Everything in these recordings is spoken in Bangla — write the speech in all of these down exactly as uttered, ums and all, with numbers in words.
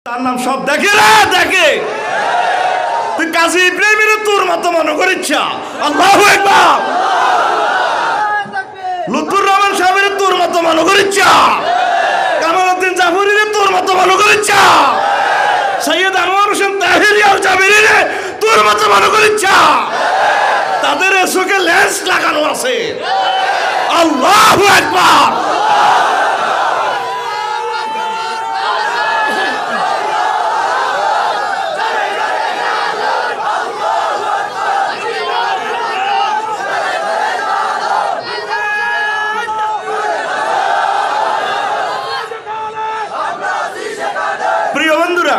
তার নাম সব দেখে রে দেখে তুই কাজী ইব্রাহিমের তোর মতো মনে করিচ্ছা আল্লাহু আকবার লুতুর রহমান সাহেবের তোর মতো মনে করিচ্ছা কামালউদ্দিন জাফরির তোর মতো মনে করিচ্ছা সৈয়দ আনোয়ার হোসেন তাহেরি আল জাবেরির তোর মতো মনে করিচ্ছা তাদের চোখে লেন্স লাগানো আছে আল্লাহু আকবার প্রিয় বন্ধুরা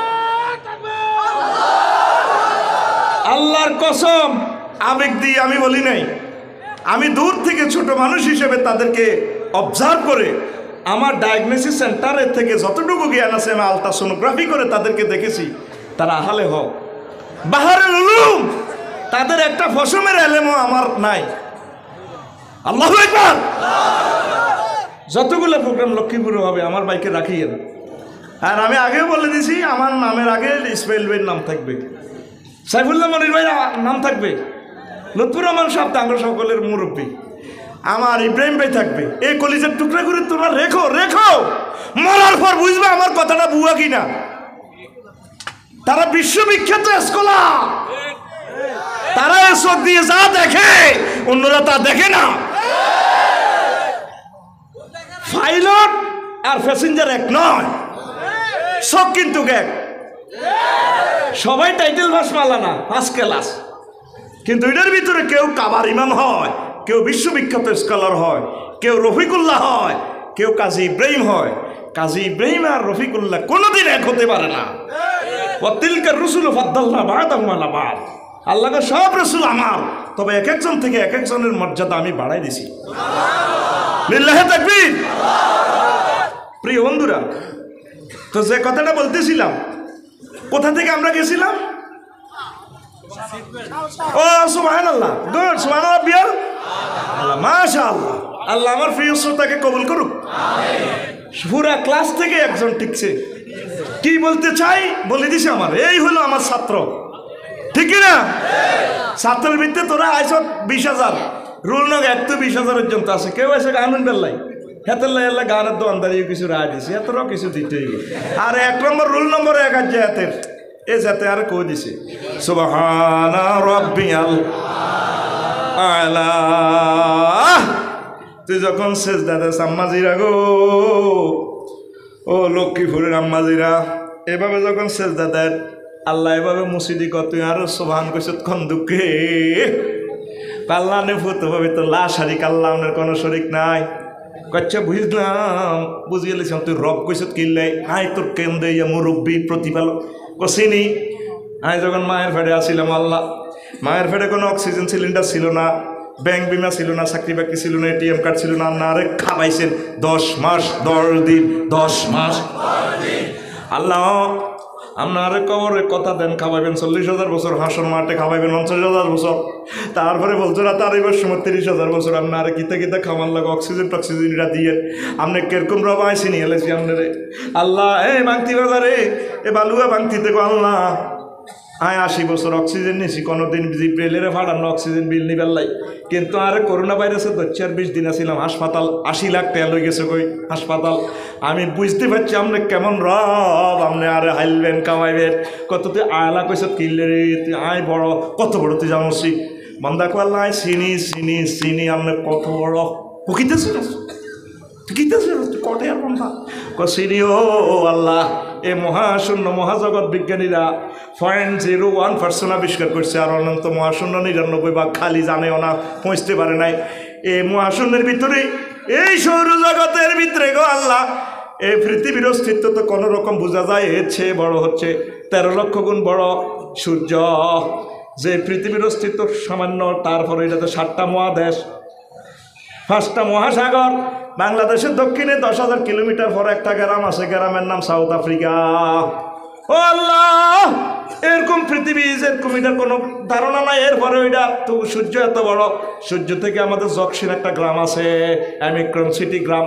আল্লাহর কসম আবেগ দিয়ে আমি বলি নাই আমি দূর থেকে ছোট মানুষ হিসেবে তাদেরকে অবজার্ভ করে আমার ডায়াগনোসিস সেন্টারের থেকে যতটুকু জ্ঞান আছে আমি আলট্রাসোনোগ্রাফি করে তাদেরকে দেখেছি তারা আহালে হক বাহারুল উলুম তাদের একটা ফসমের এলেমও আমার নাই আল্লাহু আকবার যতগুলো প্রোগ্রাম লক্ষ্মীপুরে হবে আমার বাইকে রাখিয়ে না আর আমি আগেও বলে দিছি আমার নামের আগে ইসমাইল ভাইয়ের নাম থাকবে সাইফুল্লাহ মনির ভাইয়ের নাম থাকবে লুৎফুর রহমান সাহেব তাঙ্গ সকলের মুরব্বী আমার ইব্রাহিম ভাই থাকবে এই কলিজার টুকরা করে তোমরা রেখো রেখো মরার পর বুঝবে আমার কথাটা বুয়া কিনা তারা বিশ্ববিখ্যাত স্কলার তারা চোখ দিয়ে যা দেখে অন্যরা তা দেখে না পাইলট আর প্যাসেঞ্জার এক নয় সব কিন্তু এক সবাই টাইটেল ভাস মালা না ফার্স্ট ক্লাস কিন্তু এটার ভিতরে কেউ কাবার ইমাম হয় কেউ বিশ্ববিখ্যাত স্কলার হয় কেউ রফিকুল্লাহ হয় কেউ কাজী ইব্রাহিম হয় কাজী ইব্রাহিম আর রফিকুল্লাহ কোনোদিন এক হতে পারে না ওয়াতিলকা রুসুল ফাদ্দালনা বা'দাহুম আলা বা'দ আল্লাহর সব রাসূল আমার তবে এক একজন থেকে এক একজনের মর্যাদা আমি বাড়াই দিছি সুবহানাল্লাহ লিল্লাহি তাকবীর প্রিয় বন্ধুরা তো যে কথাটা বলতেছিলাম কোথা থেকে আমরা গেছিলাম ও সুবহানাল্লাহ গুড সুবহানাল্লাহ বিয়ার আল্লাহ মাশাআল্লাহ আল্লাহ আমার প্রিয় শ্রোতাকে কবুল করুক আমিন পুরা ক্লাস থেকে একজন টিকছে কি বলতে চাই বলে দিছে আমার এই হলো আমার ছাত্র ঠিক কি না ছাত্রের ভিতরে তোরা আইছ বিশ হাজার রুল নগ এক তো বিশ হাজার পর্যন্ত আছে কেউ এসে গানুন বেল্লাই হেতেল্লা এল্লা গানের দোকানদারিও কিছু রায় দিছে এতটাও কিছু দিতেই আর এক নম্বর রুল নম্বর এক হাজার হাতের এ যাতে আর কই দিছে সুবহানা রাব্বিয়াল আলা তুই যখন সেজদা দেস আম্মাজিরা গো ও লক্ষ্মীপুরের আম্মাজিরা এভাবে যখন সেজদা দেন আল্লাহ এভাবে মুসিদি কত তুই আরো সুবহান কইছত কোন দুঃখে পাল্লা নে ফুত ভাবে তো লা শারিক আল্লাহর কোনো শরীক নাই কচ্ছা বুঝলাম বুঝে গেছিলাম তুই রব কইছত কিনলে আয় তোর কেন্দ্রে মুরব্বী প্রতিপালক কষিনি আয় যখন মায়ের ফেডে আসছিলাম আল্লাহ মায়ের ফেডে কোনো অক্সিজেন সিলিন্ডার ছিল না ব্যাংক বিমা ছিল না চাকরি বাকরি ছিল না এটিএম কার্ড ছিল না না আরে খাবাইছেন দশ মাস দশ দিন দশ মাস আল্লাহ আপনার কবরের কথা দেন খাওয়াইবেন চল্লিশ হাজার বছর হাসন মাঠে খাওয়াইবেন পঞ্চাশ হাজার বছর তারপরে বলছো না তার এবার সময় তিরিশ হাজার বছর আপনার কিতে কিতে খাবার লাগে অক্সিজেন টক্সিজেনটা দিয়ে আপনি কিরকম রবা আইসি নিয়ে এলেছি আপনারে আল্লাহ এই বাংতি বাজারে এ বালুয়া বাংতি থেকে আল্লাহ আয় আশি বছর অক্সিজেন নিয়েছি কোনোদিন জিব্রাইলের ফাটানো অক্সিজেন বিল নিবার লাই কিন্তু আর করোনা ভাইরাসে তো চার বিশ দিন আসছিলাম হাসপাতাল আশি লাখ টাকা লই গেছে কই হাসপাতাল আমি বুঝতে পারছি আপনি কেমন রব আপনি আর হাইলবেন কামাইবেন কত তুই আয়লা কইস কিনলে রে তুই আয় বড় কত বড় তুই জানোসি বন্দা করল আয় চিনি চিনি চিনি আপনি কত বড় প্রকৃতেছি কিতেছে কটে আর বন্ধা কসিনি ও আল্লাহ এ মহাশূন্য মহাজগৎ বিজ্ঞানীরা পয়েন্ট জিরো ওয়ান পার্সেন্ট আবিষ্কার করছে আর অনন্ত মহাশূন্য নিরানব্বই ভাগ খালি জানেও না পৌঁছতে পারে নাই এই মহাশূন্যের ভিতরে এই সৌরজগতের ভিতরে গো আল্লাহ এই পৃথিবীর অস্তিত্ব তো কোনো রকম বোঝা যায় এর চেয়ে বড় হচ্ছে তেরো লক্ষ গুণ বড় সূর্য যে পৃথিবীর অস্তিত্ব সামান্য তারপরে এটা তো সাতটা মহাদেশ পাঁচটা মহাসাগর বাংলাদেশের দক্ষিণে দশ হাজার কিলোমিটার পর একটা গ্রাম আছে গ্রামের নাম সাউথ আফ্রিকা ও আল্লাহ এরকম পৃথিবী এরকম এটার কোনো ধারণা নাই এরপরে ওইটা তো সূর্য এত বড় সূর্য থেকে আমাদের জকসিন একটা গ্রাম আছে অ্যামিক্রন সিটি গ্রাম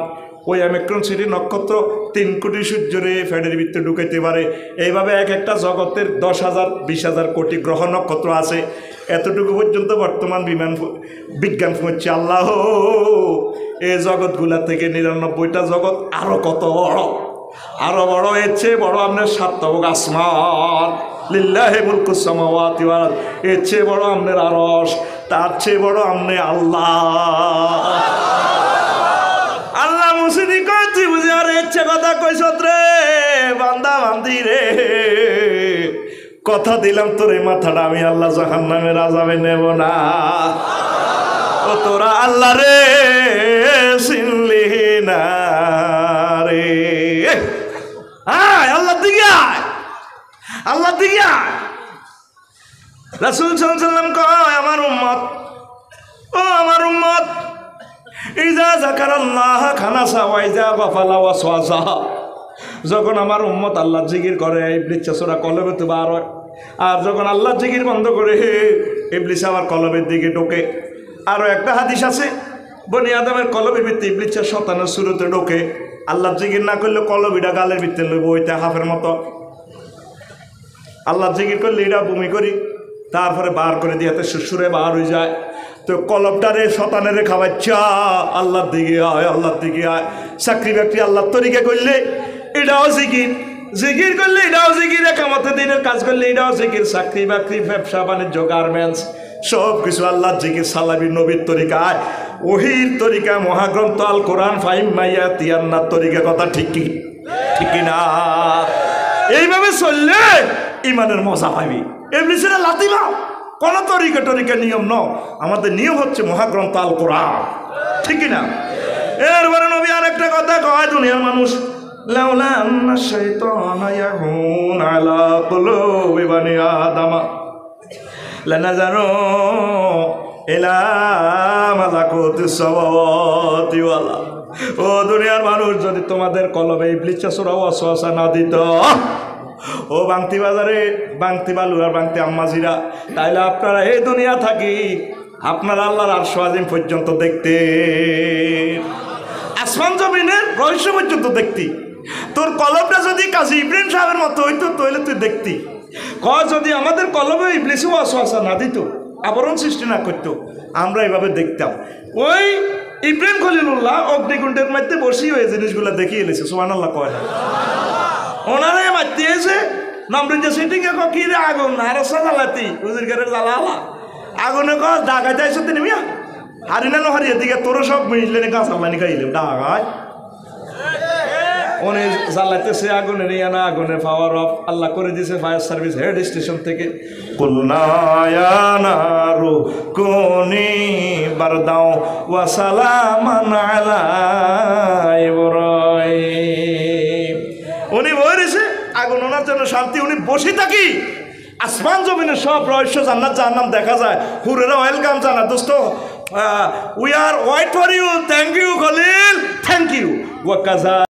ওই অ্যামেক্রন সিটি নক্ষত্র তিন কোটি সূর্যরে ফ্যানের ভিতরে ঢুকাইতে পারে। এইভাবে এক একটা জগতের দশ হাজার বিশ হাজার কোটি গ্রহ নক্ষত্র আছে। এতটুকু পর্যন্ত বর্তমান বিমান বিজ্ঞান হচ্ছে আল্লাহ এই জগৎগুলা থেকে নিরানব্বইটা জগৎ আরো কত বড়, আরো বড়, এর চেয়ে বড় আপনার সাতবক আসমান, লিল্লাহি মুলকুস সামাওয়াতি ওয়াল আরদ, এর চেয়ে বড় আপনার আরশ, তার চেয়ে বড় আপনি আল্লাহ। আল্লাহ মুসিদি কইছি বুঝি আর ইচ্ছে কথা কইছত রে বান্দা বান্দি রে, কথা দিলাম তোর এই মাথাটা আমি আল্লাহ জাহান্নামের আযাবে নেব না। ও তোরা আল্লাহ রে চিনলি না রে, আয় আল্লাহ দিকে আয়, আল্লাহ দিকে আয়। রাসূল সাল্লাল্লাহু আলাইহি ওয়াসাল্লাম কয় আমার উম্মত, ও আমার উম্মত, ইজা যাকারাল্লাহ খানাসা ওয়া ইজা গাফালা ওয়াসওয়াসা, যখন আমার উম্মত আল্লাহ জিকির করে ইবলিস চোরা কলবে তো বার হয়, আর যখন আল্লাহ জিকির বন্ধ করে ইবলিস আবার কলবের দিকে ঢোকে। আরো একটা হাদিস আছে বনি আদমের কলবের ভিতরে ইবলিস শয়তানের সুরতে ঢোকে, আল্লাহ জিকির না করলে কলবিটা গালের ভিতরে লইব ওইটা হাফের মতো, আল্লাহ জিকির করলে এটা বমি করি তারপরে বার করে দিয়ে হাতে সুসুরে বার হয়ে যায়। তো কলবটারে শতানেরে খাওয়াচ্ছা আল্লাহর দিকে আয়, আল্লাহর দিকে আয়। চাকরি বাকরি আল্লাহর তরিকা করলে এটাও জিকির, জিকির করলে এটাও জিকির, একামতে দিনের কাজ করলে এটাও জিকির, চাকরি বাকরি ব্যবসা বাণিজ্য গার্মেন্টস সব কিছু আল্লাহর জিকির, সালাবি নবীর তরিকায়, ওহির তরিকা, মহাগ্রন্থ আল কোরআন ফাহিম মাইয়া তিয়ান্নার তরিকা, কথা ঠিক কি ঠিক না? এইভাবে চললে ইমানের মজা পাবি। এমনি সেটা লাতিবা কোন তরিকা টরিকা নিয়ম ন, আমাদের নিয়ম হচ্ছে মহাগ্রন্থ আল কোরআন, ঠিক না? এরপরে নবী আর একটা কথা কয়, দুনিয়ার মানুষ লাউলা আন্না শাইতানা ইয়াহুন আলা কুলুবি বানি আদামা লানাজারু ইলা মালাকুতিস সামাওয়াতি ওয়াল আরদ। ও দুনিয়ার মানুষ, যদি তোমাদের কলবে ইবলিস চোরা ওয়াসওয়াসা না দিত, ও বাংতি বাজারে বাংতি বালু আর বাংতি আম্মাজিরা, তাইলে আপনারা এই দুনিয়া থাকি আপনারা আল্লাহর আরশ আজিম পর্যন্ত দেখতে, আসমান জমিনের রহস্য পর্যন্ত দেখতি। তোর কলবটা যদি কাজী ইব্রাহিম সাহেবের মতো হইতো তাহলে তুই দেখতি। কয় যদি আমাদের কলবে ইবলিস ওয়াসওয়াসা না দিত, আবরণ সৃষ্টি না করতো, আমরা এইভাবে দেখতাম। ওই ইব্রাহিম খলিলুল্লাহ অগ্নিকুণ্ডের মধ্যে বসি ওই জিনিসগুলো দেখিয়ে এলেছে, সুবহানাল্লাহ কয় না? ওনারা মারতে এসে নম্বর সিটিং এ কি রে আগুন আর সালাতি উজির ঘরের জ্বালা আগুনে কর ডাকাইতে আইসো তিনি মিয়া হারিনা ন হারিয়ে দিকে তোর সব মিললে নে গাছ আল্লাহ খাইলে ডাকাই উনি জ্বালাইতেছে আগুনের ইয়ানা আগুনের পাওয়ার অফ আল্লাহ করে দিয়েছে ফায়ার সার্ভিস হেড স্টেশন থেকে, কুলনায়ানারু কুনি বারদাও ওয়া সালামান আলা ইব্রাহিম। উনি বলেছে আগুন ওনার জন্য শান্তি, উনি বসে থাকি আসমান জমিনের সব রহস্য জান্নাত জাহান্নাম দেখা যায়। হুরেরা ওয়েলকাম জানা দোস্ত, we are wait for you, thank you Khalil, thank you ওয়া কাজা।